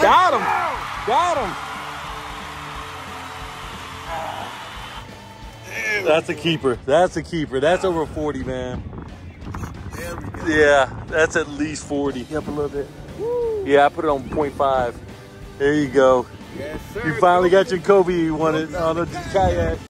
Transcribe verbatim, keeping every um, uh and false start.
Got him. Got him. That's a keeper. That's a keeper. That's over forty, man. There we go. Yeah, that's at least forty. Up a little bit. Woo. Yeah, I put it on point five. There you go. Yes, sir. You finally got your Cobia you wanted on a kayak.